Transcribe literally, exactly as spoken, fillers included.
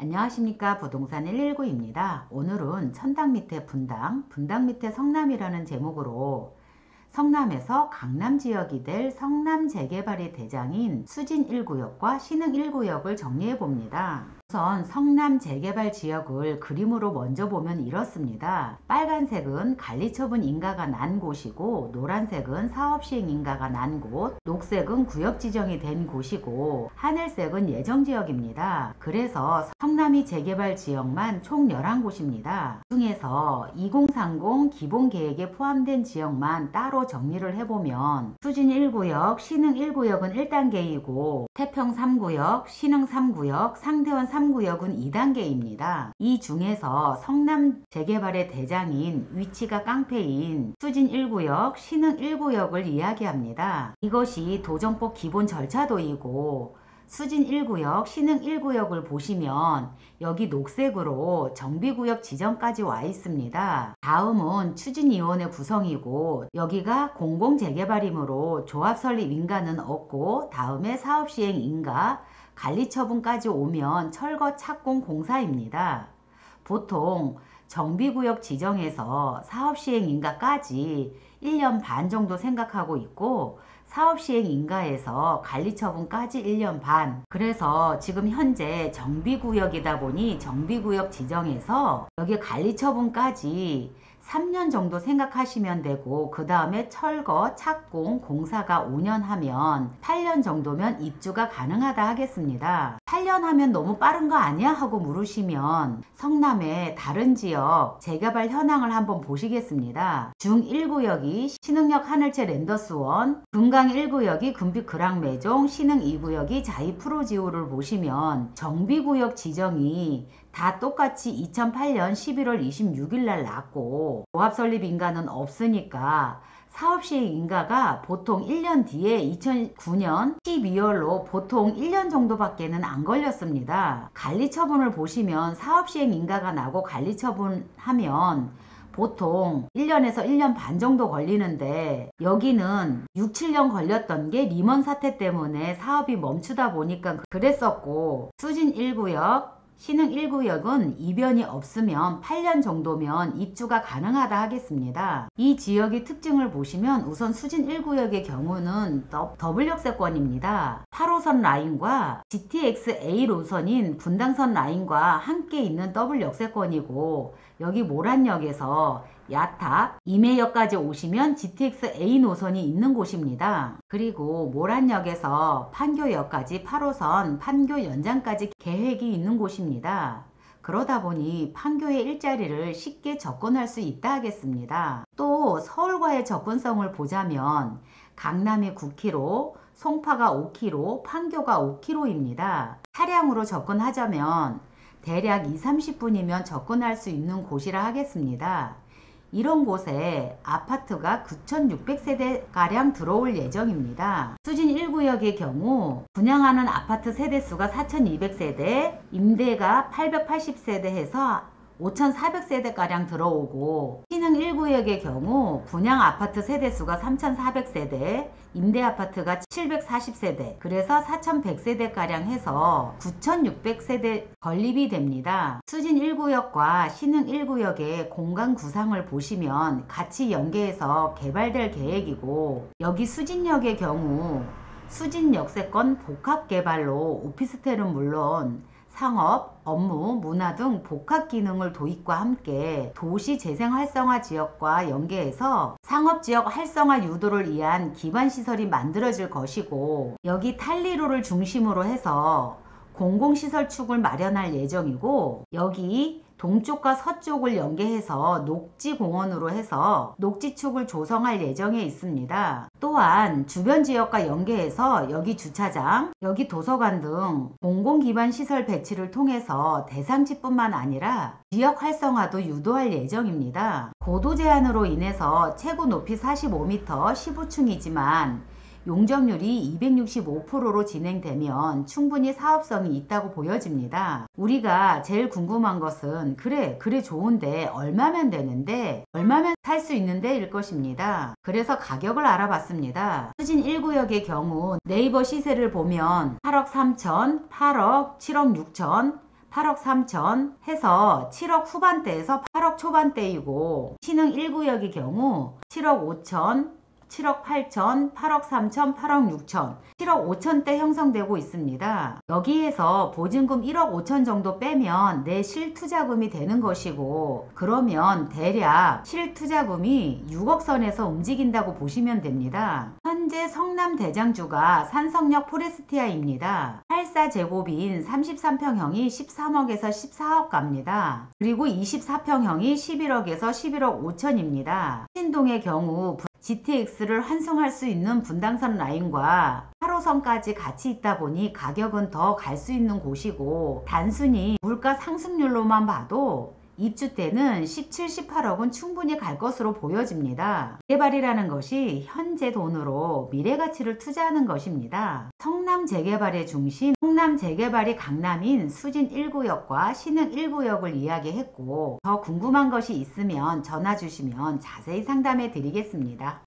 안녕하십니까. 부동산 일일구입니다. 오늘은 천당 밑에 분당, 분당 밑에 성남이라는 제목으로 성남에서 강남 지역이 될 성남 재개발의 대장인 수진 일 구역과 신흥 일 구역을 정리해 봅니다. 우선 성남 재개발 지역을 그림으로 먼저 보면 이렇습니다. 빨간색은 관리처분 인가가 난 곳이고, 노란색은 사업시행 인가가 난 곳, 녹색은 구역 지정이 된 곳이고, 하늘색은 예정지역입니다. 그래서 성남이 재개발 지역만 총 열한 곳입니다. 그 중에서 이공삼공 기본계획에 포함된 지역만 따로 정리를 해보면 수진 일 구역, 신흥 일 구역은 일 단계이고 태평 삼 구역, 신흥 삼 구역, 상대원 삼 구역은 이 단계입니다. 이 중에서 성남 재개발의 대장인 위치가 깡패인 수진 일 구역, 신흥 일 구역을 이야기합니다. 이것이 도정법 기본 절차도이고, 수진 일 구역, 신흥 일 구역을 보시면 여기 녹색으로 정비구역 지정까지 와 있습니다. 다음은 추진위원회 구성이고, 여기가 공공재개발이므로 조합설립 인가는 없고, 다음에 사업시행 인가, 관리처분까지 오면 철거 착공 공사입니다. 보통 정비구역 지정에서 사업시행 인가까지 일 년 반 정도 생각하고 있고, 사업시행 인가에서 관리처분까지 일 년 반. 그래서 지금 현재 정비구역이다 보니 정비구역 지정에서 여기 관리처분까지 삼 년 정도 생각하시면 되고, 그 다음에 철거, 착공, 공사가 오 년 하면 팔 년 정도면 입주가 가능하다 하겠습니다. 팔 년 하면 너무 빠른 거 아니야? 하고 물으시면 성남의 다른 지역 재개발 현황을 한번 보시겠습니다. 중 일 구역이 신흥역 하늘채 랜더스원, 금강 일 구역이 금빛 그랑매종, 신흥 이 구역이 자이 프로지오를 보시면 정비구역 지정이 다 똑같이 이천팔 년 십일월 이십육일 날 났고, 조합설립 인가는 없으니까 사업시행 인가가 보통 일 년 뒤에 이천구 년 십이월로 보통 일 년 정도밖에는 안 걸렸습니다. 관리처분을 보시면 사업시행 인가가 나고 관리처분하면 보통 일 년에서 일 년 반 정도 걸리는데, 여기는 육, 칠 년 걸렸던 게 리먼 사태 때문에 사업이 멈추다 보니까 그랬었고, 수진 일 구역, 신흥 일 구역은 이변이 없으면 팔 년 정도면 입주가 가능하다 하겠습니다. 이 지역의 특징을 보시면 우선 수진 일 구역의 경우는 더블 역세권입니다. 팔 호선 라인과 지티엑스에이 노선인 분당선 라인과 함께 있는 더블 역세권이고, 여기 모란역에서 야탑, 임해역까지 오시면 지티엑스에이 노선이 있는 곳입니다. 그리고 모란역에서 판교역까지 팔 호선 판교 연장까지 계획이 있는 곳입니다. 그러다 보니 판교의 일자리를 쉽게 접근할 수 있다 하겠습니다. 또 서울과의 접근성을 보자면 강남이 구 킬로미터, 송파가 오 킬로미터, 판교가 오 킬로미터입니다. 차량으로 접근하자면 대략 이, 삼십 분이면 접근할 수 있는 곳이라 하겠습니다. 이런 곳에 아파트가 구천육백 세대가량 들어올 예정입니다. 수진 일 구역의 경우 분양하는 아파트 세대수가 사천이백 세대, 임대가 팔백팔십 세대 해서 오천사백 세대가량 들어오고, 신흥 일 구역의 경우 분양 아파트 세대수가 삼천사백 세대, 임대 아파트가 칠백사십 세대, 그래서 사천백 세대가량 해서 구천육백 세대 건립이 됩니다. 수진 일 구역과 신흥 일 구역의 공간 구상을 보시면 같이 연계해서 개발될 계획이고, 여기 수진역의 경우 수진 역세권 복합개발로 오피스텔은 물론 상업, 업무, 문화 등 복합 기능을 도입과 함께 도시 재생 활성화 지역과 연계해서 상업지역 활성화 유도를 위한 기반시설이 만들어질 것이고, 여기 탄리로를 중심으로 해서 공공시설축을 마련할 예정이고, 여기 동쪽과 서쪽을 연계해서 녹지공원으로 해서 녹지축을 조성할 예정에 있습니다. 또한 주변 지역과 연계해서 여기 주차장, 여기 도서관 등 공공기반시설 배치를 통해서 대상지뿐만 아니라 지역 활성화도 유도할 예정입니다. 고도 제한으로 인해서 최고 높이 사십오 미터, 십오 층이지만 용적률이 이백육십오 퍼센트로 진행되면 충분히 사업성이 있다고 보여집니다. 우리가 제일 궁금한 것은 그래 그래 좋은데 얼마면 되는데, 얼마면 살 수 있는데 일 것입니다. 그래서 가격을 알아봤습니다. 수진 일 구역의 경우 네이버 시세를 보면 팔억 삼천, 팔억, 칠억 육천, 팔억 삼천 해서 칠억 후반대에서 팔억 초반대이고, 신흥 일 구역의 경우 칠억 오천, 칠억 팔천, 팔억 삼천, 팔억 육천, 칠억 오천대 형성되고 있습니다. 여기에서 보증금 일억 오천 정도 빼면 내 실투자금이 되는 것이고, 그러면 대략 실투자금이 육억 선에서 움직인다고 보시면 됩니다. 현재 성남 대장주가 산성역 포레스티아입니다. 팔십사 제곱인 삼십삼 평형이 십삼억에서 십사억 갑니다. 그리고 이십사 평형이 십일억에서 십일억 오천입니다. 신동의 경우 지티엑스를 환승할 수 있는 분당선 라인과 팔 호선까지 같이 있다 보니 가격은 더 갈 수 있는 곳이고, 단순히 물가 상승률로만 봐도 입주 때는 십칠, 십팔억은 충분히 갈 것으로 보여집니다. 재개발이라는 것이 현재 돈으로 미래 가치를 투자하는 것입니다. 성남 재개발의 중심, 성남 재개발이 강남인 수진 일 구역과 신흥 일 구역을 이야기했고, 더 궁금한 것이 있으면 전화 주시면 자세히 상담해 드리겠습니다.